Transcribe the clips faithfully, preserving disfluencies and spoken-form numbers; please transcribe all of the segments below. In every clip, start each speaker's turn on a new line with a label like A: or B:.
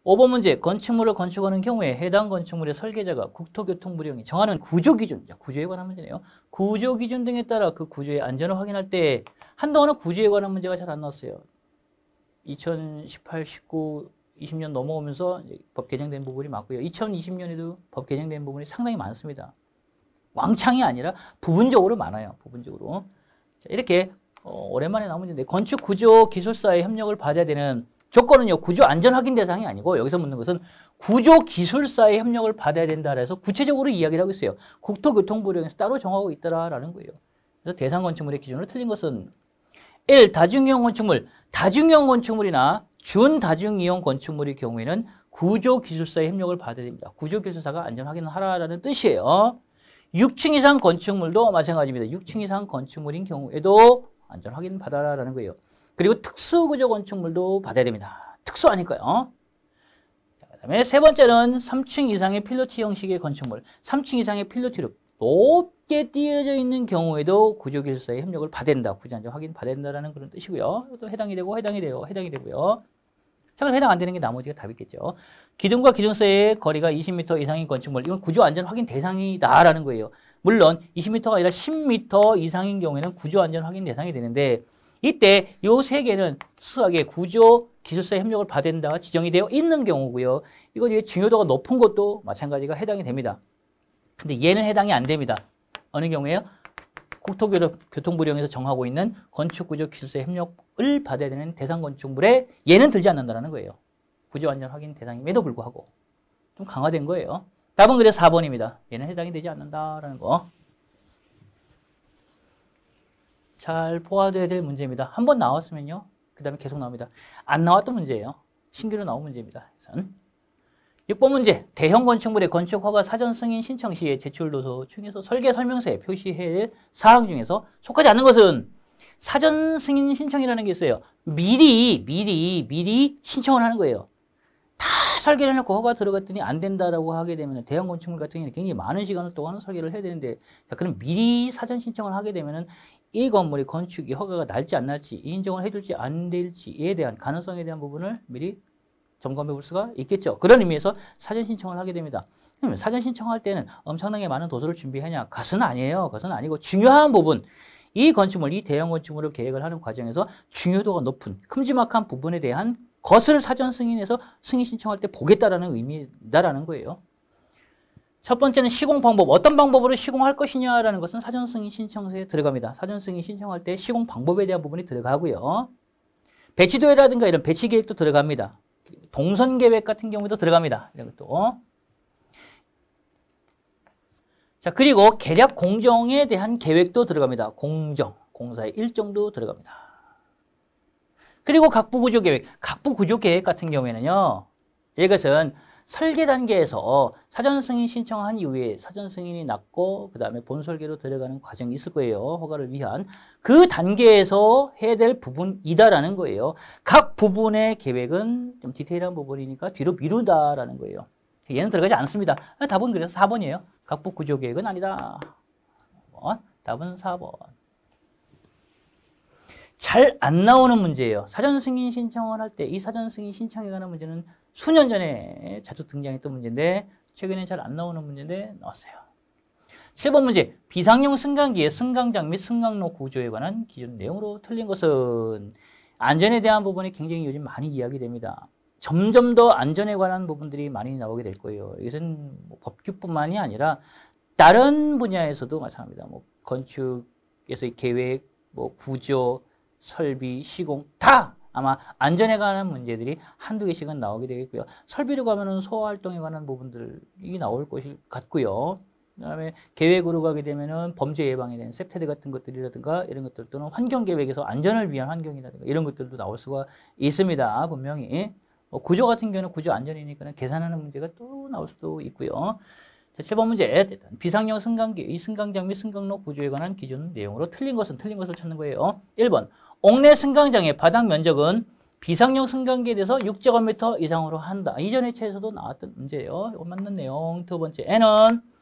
A: 오 번 문제, 건축물을 건축하는 경우에 해당 건축물의 설계자가 국토교통부령이 정하는 구조기준, 구조에 관한 문제네요. 구조기준 등에 따라 그 구조의 안전을 확인할 때 한동안은 구조에 관한 문제가 잘 안 나왔어요. 이천십팔, 십구, 이십 년 넘어오면서 법 개정된 부분이 많고요. 이천이십 년에도 법 개정된 부분이 상당히 많습니다. 왕창이 아니라 부분적으로 많아요. 부분적으로. 자, 이렇게 어, 오랜만에 나온 문제인데 건축 구조 기술사의 협력을 받아야 되는 조건은요. 구조 안전 확인 대상이 아니고 여기서 묻는 것은 구조 기술사의 협력을 받아야 된다 해서 구체적으로 이야기를 하고 있어요. 국토교통부령에서 따로 정하고 있더라라는 거예요. 그래서 대상 건축물의 기준으로 틀린 것은 일. 다중이용 건축물. 다중이용 건축물이나 준다중이용 건축물의 경우에는 구조 기술사의 협력을 받아야 됩니다. 구조 기술사가 안전 확인을 하라라는 뜻이에요. 육 층 이상 건축물도 마찬가지입니다. 육 층 이상 건축물인 경우에도 안전 확인 받아라라는 거예요. 그리고 특수구조 건축물도 받아야 됩니다. 특수하니까요. 그 다음에 세 번째는 삼 층 이상의 필로티 형식의 건축물. 삼 층 이상의 필로티로 높게 띄어져 있는 경우에도 구조기술사의 협력을 받아야 된다. 구조안전 확인 받아야 된다는 그런 뜻이고요. 또 해당이 되고 해당이 돼요. 해당이 되고요. 자, 그럼 해당 안 되는 게 나머지가 답이겠죠. 기둥과 기둥 사이의 거리가 이십 미터 이상인 건축물. 이건 구조안전 확인 대상이다라는 거예요. 물론 이십 미터가 아니라 십 미터 이상인 경우에는 구조안전 확인 대상이 되는데 이때 요 세 개는 특수하게 구조 기술사의 협력을 받아야 된다가 지정이 되어 있는 경우고요. 이거 뒤에 중요도가 높은 것도 마찬가지가 해당이 됩니다. 근데 얘는 해당이 안 됩니다. 어느 경우에요? 국토교통부령에서 정하고 있는 건축구조 기술사의 협력을 받아야 되는 대상 건축물에 얘는 들지 않는다는 거예요. 구조안전 확인 대상임에도 불구하고 좀 강화된 거예요. 답은 그래서 사 번입니다. 얘는 해당이 되지 않는다라는 거. 잘 보아둬야 될 문제입니다. 한 번 나왔으면요. 그 다음에 계속 나옵니다. 안 나왔던 문제예요. 신규로 나온 문제입니다. 육 번 문제. 대형 건축물의 건축허가 사전 승인 신청 시에 제출 도서 중에서 설계 설명서에 표시해야 할 사항 중에서 속하지 않는 것은 사전 승인 신청이라는 게 있어요. 미리 미리 미리 신청을 하는 거예요. 다 설계를 해놓고 허가 들어갔더니 안 된다라고 하게 되면 대형 건축물 같은 경우는 굉장히 많은 시간을 동안 설계를 해야 되는데 자, 그럼 미리 사전 신청을 하게 되면은 이 건물이 건축이 허가가 날지 안 날지 인정을 해줄지 안 될지에 대한 가능성에 대한 부분을 미리 점검해 볼 수가 있겠죠. 그런 의미에서 사전 신청을 하게 됩니다. 그러면 사전 신청할 때는 엄청나게 많은 도서를 준비하냐? 그것은 아니에요. 그것은 아니고 중요한 부분 이 건축물, 이 대형 건축물을 계획을 하는 과정에서 중요도가 높은 큼지막한 부분에 대한 것을 사전 승인해서 승인 신청할 때 보겠다라는 의미다라는 거예요. 첫 번째는 시공 방법. 어떤 방법으로 시공할 것이냐라는 것은 사전 승인 신청서에 들어갑니다. 사전 승인 신청할 때 시공 방법에 대한 부분이 들어가고요. 배치도라든가 이런 배치 계획도 들어갑니다. 동선 계획 같은 경우도 들어갑니다. 이런 것도. 자, 그리고 계략 공정에 대한 계획도 들어갑니다. 공정, 공사의 일정도 들어갑니다. 그리고 각부 구조 계획. 각부 구조 계획 같은 경우에는요. 이것은 설계 단계에서 사전 승인 신청한 이후에 사전 승인이 났고 그 다음에 본 설계로 들어가는 과정이 있을 거예요. 허가를 위한. 그 단계에서 해야 될 부분이다라는 거예요. 각 부분의 계획은 좀 디테일한 부분이니까 뒤로 미루다라는 거예요. 얘는 들어가지 않습니다. 답은 그래서 사 번이에요. 각부 구조 계획은 아니다. 답은 사 번. 잘 안 나오는 문제예요. 사전 승인 신청을 할 때 이 사전 승인 신청에 관한 문제는 수년 전에 자주 등장했던 문제인데 최근에 잘 안 나오는 문제인데 나왔어요. 칠 번 문제. 비상용 승강기의 승강장 및 승강로 구조에 관한 기준 내용으로 틀린 것은 안전에 대한 부분이 굉장히 요즘 많이 이야기됩니다. 점점 더 안전에 관한 부분들이 많이 나오게 될 거예요. 이것은 뭐 법규뿐만이 아니라 다른 분야에서도 마찬가지입니다. 뭐 건축에서의 계획, 뭐 구조, 설비, 시공 다 아마 안전에 관한 문제들이 한두 개씩은 나오게 되겠고요. 설비로 가면은 소화활동에 관한 부분들이 나올 것이 같고요. 그다음에 계획으로 가게 되면은 범죄 예방에 대한 셉테드 같은 것들이라든가 이런 것들 또는 환경 계획에서 안전을 위한 환경이라든가 이런 것들도 나올 수가 있습니다. 분명히. 뭐 구조 같은 경우는 구조 안전이니까 계산하는 문제가 또 나올 수도 있고요. 자, 칠 번 문제. 비상용 승강기, 이 승강장 및 승강로 구조에 관한 기준 내용으로 틀린 것은 틀린 것을 찾는 거예요. 일 번. 옥내 승강장의 바닥 면적은 비상용 승강기에 대해서 육 제곱미터 이상으로 한다. 이전 회차에서도 나왔던 문제예요. 이거 맞는 내용. 두 번째. N은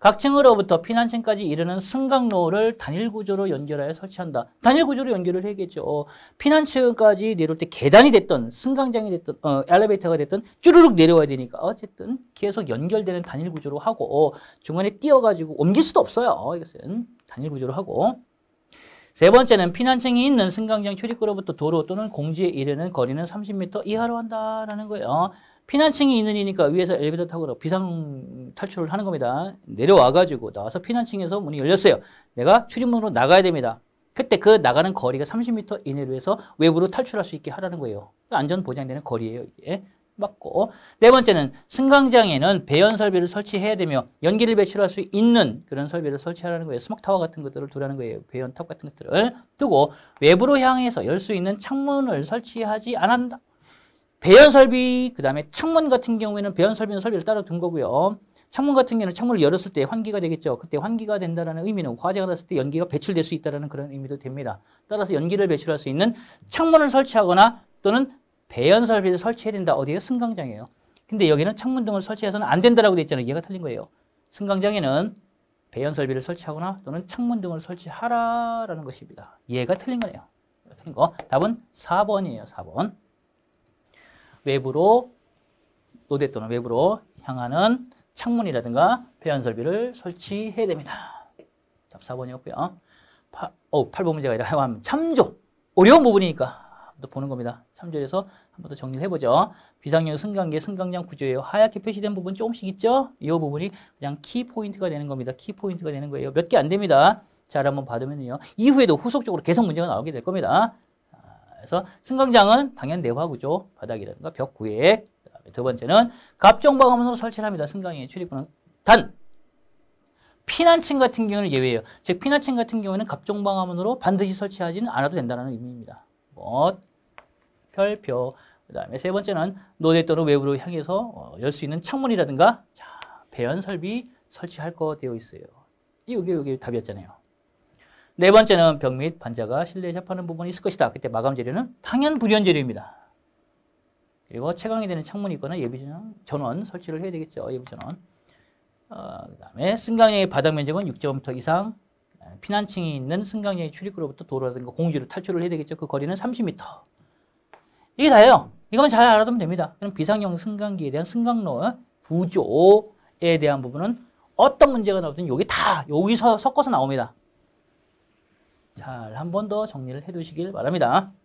A: 각 층으로부터 피난층까지 이르는 승강로를 단일 구조로 연결하여 설치한다. 단일 구조로 연결을 해야겠죠. 피난층까지 내려올 때 계단이 됐던 승강장이 됐던 어, 엘리베이터가 됐던 쭈르륵 내려와야 되니까 어쨌든 계속 연결되는 단일 구조로 하고 중간에 띄어가지고 옮길 수도 없어요. 이것은 단일 구조로 하고 세 번째는 피난층이 있는 승강장 출입구로부터 도로 또는 공지에 이르는 거리는 삼십 미터 이하로 한다라는 거예요. 피난층이 있는 이니까 위에서 엘리베이터 타고 비상 탈출을 하는 겁니다. 내려와가지고 나와서 피난층에서 문이 열렸어요. 내가 출입문으로 나가야 됩니다. 그때 그 나가는 거리가 삼십 미터 이내로 해서 외부로 탈출할 수 있게 하라는 거예요. 안전 보장되는 거리예요. 이게 맞고 네 번째는 승강장에는 배연 설비를 설치해야 되며 연기를 배출할 수 있는 그런 설비를 설치하라는 거예요. 스모크타워 같은 것들을 두라는 거예요. 배연탑 같은 것들을 두고 외부로 향해서 열 수 있는 창문을 설치하지 않았다. 배연 설비, 그 다음에 창문 같은 경우에는 배연 설비는 설비를 따로 둔 거고요. 창문 같은 경우는 창문을 열었을 때 환기가 되겠죠. 그때 환기가 된다는 의미는 화재가 났을 때 연기가 배출될 수 있다는 그런 의미도 됩니다. 따라서 연기를 배출할 수 있는 창문을 설치하거나 또는 배연 설비를 설치해야 된다. 어디에요? 승강장이에요. 근데 여기는 창문 등을 설치해서는 안 된다라고 돼 있잖아요. 얘가 틀린 거예요. 승강장에는 배연 설비를 설치하거나 또는 창문 등을 설치하라라는 것입니다. 얘가 틀린 거네요. 틀린 거. 답은 사 번이에요. 사 번. 외부로 노대 또는 외부로 향하는 창문이라든가 배연 설비를 설치해야 됩니다. 답 사 번이었고요. 팔, 어, 팔 번 문제가 아니라 참조. 어려운 부분이니까 또 보는 겁니다. 참조해서 한 번 더 정리를 해보죠. 비상용 승강기 승강장 구조예요. 하얗게 표시된 부분 조금씩 있죠? 이 부분이 그냥 키포인트가 되는 겁니다. 키포인트가 되는 거예요. 몇 개 안 됩니다. 잘 한번 받으면요. 이후에도 후속적으로 계속 문제가 나오게 될 겁니다. 그래서 승강장은 당연 내화 구조, 바닥이라든가 벽 구획. 그다음에 두 번째는 갑종방화문으로 설치를 합니다. 승강장의 출입구는 단 피난층 같은 경우는 예외예요. 즉 피난층 같은 경우에는 갑종방화문으로 반드시 설치하지는 않아도 된다는 의미입니다. 뭐 별표. 그 다음에 세 번째는 노대 또는 외부로 향해서 어, 열 수 있는 창문이라든가 자, 배연 설비 설치할 거 되어 있어요. 이게 여기 답이었잖아요. 네 번째는 벽 및 반자가 실내에 접하는 부분이 있을 것이다. 그때 마감 재료는 당연 불연 재료입니다. 그리고 채광이 되는 창문이 있거나 예비 전원 설치를 해야 되겠죠. 예비 전원. 어, 그 다음에 승강장의 바닥 면적은 육 제곱미터 이상. 피난층이 있는 승강장의 출입구로부터 도로라든가 공지로 탈출을 해야 되겠죠. 그 거리는 삼십 미터. 이게 다예요. 이것만 잘 알아두면 됩니다. 그럼 비상용 승강기에 대한 승강로 구조에 대한 부분은 어떤 문제가 나오든 여기 다 여기서 섞어서 나옵니다. 잘 한 번 더 정리를 해 두시길 바랍니다.